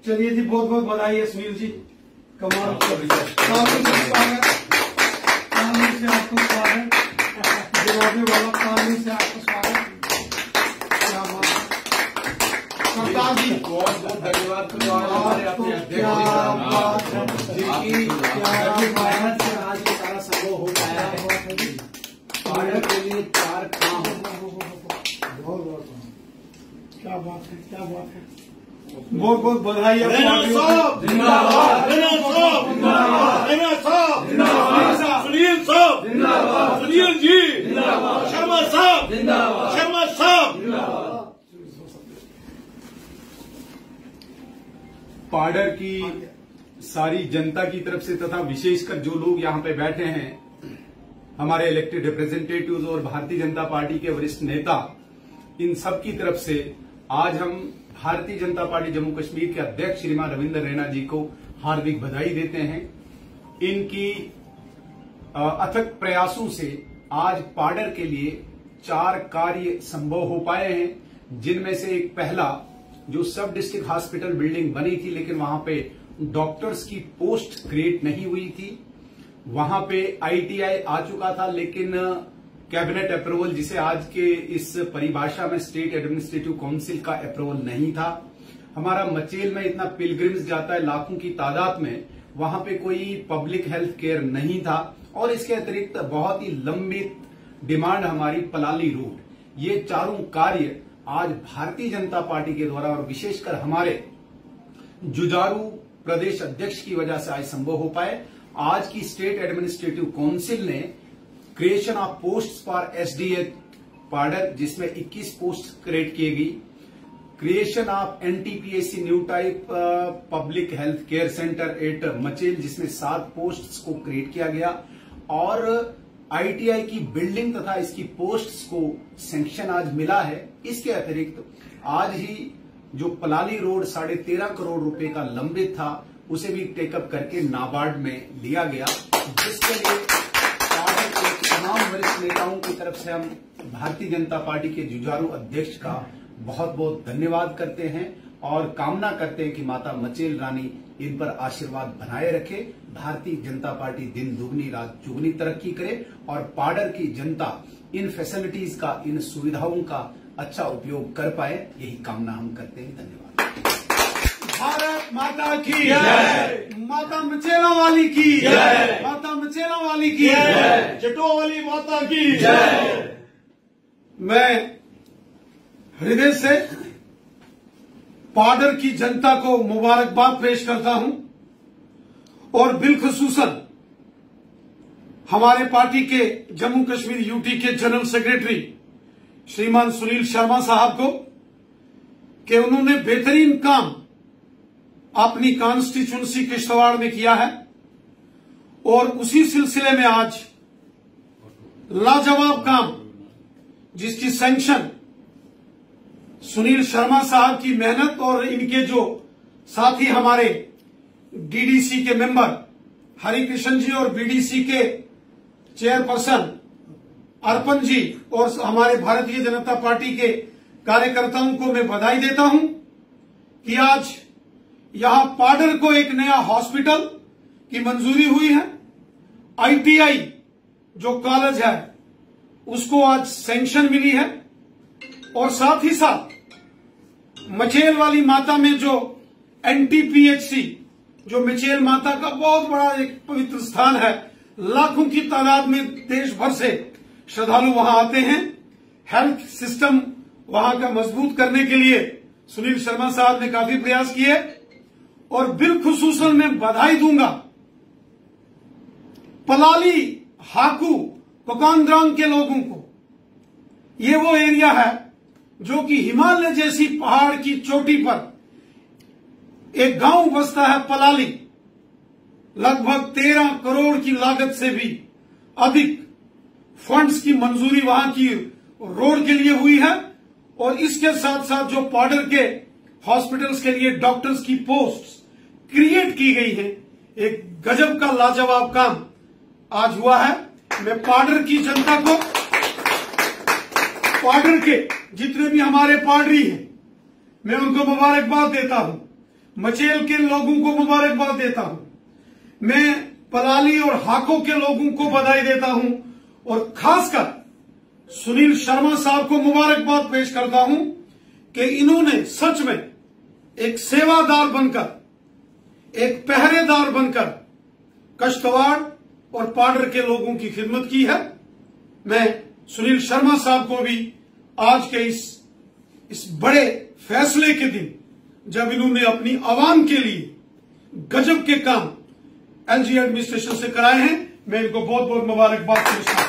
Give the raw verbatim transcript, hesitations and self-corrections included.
चलिए जी, बहुत बहुत बधाई है सुनील जी, कमाल कानून से स्वागत, कानून से आपको स्वागत, जवाबे वाला कानून से आपको स्वागत। क्या बात है सरदार जी, बहुत बहुत धन्यवाद। क्या बात है से आज ये सारा संभव हो पाया है। पार्डर के लिए चार काम, बहुत बहुत क्या बात है, क्या बात है, बहुत बहुत बधाई है। जिंदाबाद जिंदाबाद सुनील साहब जिंदाबाद, सुनील जी जिंदाबाद, शर्मा साहब जिंदाबाद, शर्मा साहब जिंदाबाद। पार्डर की सारी जनता की तरफ से तथा विशेषकर जो लोग यहाँ पे बैठे हैं, हमारे इलेक्टेड रिप्रेजेंटेटिव्स और भारतीय जनता पार्टी के वरिष्ठ नेता, इन सब की तरफ से आज हम भारतीय जनता पार्टी जम्मू कश्मीर के अध्यक्ष श्रीमान रविंद्र रैना जी को हार्दिक बधाई देते हैं। इनकी अथक प्रयासों से आज पार्डर के लिए चार कार्य संभव हो पाए हैं, जिनमें से एक पहला, जो सब डिस्ट्रिक्ट हॉस्पिटल बिल्डिंग बनी थी लेकिन वहां पे डॉक्टर्स की पोस्ट क्रिएट नहीं हुई थी, वहां पे आईटीआई आ चुका था लेकिन कैबिनेट अप्रूवल, जिसे आज के इस परिभाषा में स्टेट एडमिनिस्ट्रेटिव काउंसिल का अप्रूवल नहीं था। हमारा मचेल में इतना पिलग्रिम्स जाता है लाखों की तादाद में, वहां पे कोई पब्लिक हेल्थ केयर नहीं था, और इसके अतिरिक्त बहुत ही लंबित डिमांड हमारी पलाली रोड। ये चारों कार्य आज भारतीय जनता पार्टी के द्वारा और विशेषकर हमारे जुझारू प्रदेश अध्यक्ष की वजह से आज संभव हो पाए। आज की स्टेट एडमिनिस्ट्रेटिव काउंसिल ने creation of posts for SDH पार्डर, जिसमें इक्कीस पोस्ट क्रिएट की गई, creation of NTPSC new type public health care centre at Machel, जिसमें सात पोस्ट्स को क्रिएट किया गया, और आईटीआई की बिल्डिंग तथा इसकी पोस्ट्स को सैंक्शन आज मिला है। इसके अतिरिक्त आज ही जो पलाली रोड साढ़े तेरह करोड़ रुपए का लंबित था, उसे भी टेकअप करके नाबार्ड में लिया गया, जिसके लिए तमाम वरिष्ठ नेताओं की तरफ से हम भारतीय जनता पार्टी के जुझारू अध्यक्ष का बहुत बहुत धन्यवाद करते हैं और कामना करते हैं कि माता मचेल रानी इन पर आशीर्वाद बनाए रखे, भारतीय जनता पार्टी दिन दुगनी रात चुगनी तरक्की करे और पार्डर की जनता इन फैसिलिटीज का, इन सुविधाओं का अच्छा उपयोग कर पाए, यही कामना हम करते हैं। धन्यवाद। भारत माता की जय, माता मचेला वाली की जय, माता मचेला वाली की जय, जटो वाली माता की जय। मैं हृदय से पार्डर की जनता को मुबारकबाद पेश करता हूं और बिलखसूसन हमारे पार्टी के जम्मू कश्मीर यूटी के जनरल सेक्रेटरी श्रीमान सुनील शर्मा साहब को कि उन्होंने बेहतरीन काम अपनी कॉन्स्टिट्यूंसी किश्तवाड़ में किया है, और उसी सिलसिले में आज लाजवाब काम जिसकी सैंक्शन सुनील शर्मा साहब की मेहनत और इनके जो साथी हमारे डीडीसी के मेंबर हरिकृष्ण जी और बीडीसी के चेयरपर्सन अर्पण जी और हमारे भारतीय जनता पार्टी के कार्यकर्ताओं को मैं बधाई देता हूं कि आज यहां पार्डर को एक नया हॉस्पिटल की मंजूरी हुई है। आईटीआई जो कॉलेज है उसको आज सैंक्शन मिली है, और साथ ही साथ मचेल वाली माता में जो एनटीपीएचसी, जो मचेल माता का बहुत बड़ा एक पवित्र स्थान है, लाखों की तादाद में देश भर से श्रद्धालु वहां आते हैं। हेल्थ सिस्टम वहां का मजबूत करने के लिए सुनील शर्मा साहब ने काफी प्रयास किए, और बिलखुसूसन मैं बधाई दूंगा पलाली, हाकू, कोकांद्रांग के लोगों को। ये वो एरिया है जो कि हिमालय जैसी पहाड़ की चोटी पर एक गांव बसता है पलाली, लगभग तेरह करोड़ की लागत से भी अधिक फंड्स की मंजूरी वहां की रोड के लिए हुई है, और इसके साथ साथ जो पार्डर के हॉस्पिटल्स के लिए डॉक्टर्स की पोस्ट क्रिएट की गई है, एक गजब का लाजवाब काम आज हुआ है। मैं पार्डर की जनता को, पार्डर के जितने भी हमारे पार्डरी हैं, मैं उनको मुबारकबाद देता हूं। मचेल के लोगों को मुबारकबाद देता हूं। मैं पलाली और हाको के लोगों को बधाई देता हूं और खासकर सुनील शर्मा साहब को मुबारकबाद पेश करता हूं कि इन्होंने सच में एक सेवादार बनकर, एक पहरेदार बनकर कश्तवाड़ और पाडर के लोगों की खिदमत की है। मैं सुनील शर्मा साहब को भी आज के इस इस बड़े फैसले के दिन, जब इन्होंने अपनी आवाम के लिए गजब के काम एलजी एडमिनिस्ट्रेशन से कराए हैं, मैं इनको बहुत बहुत मुबारकबाद पेश करता हूं।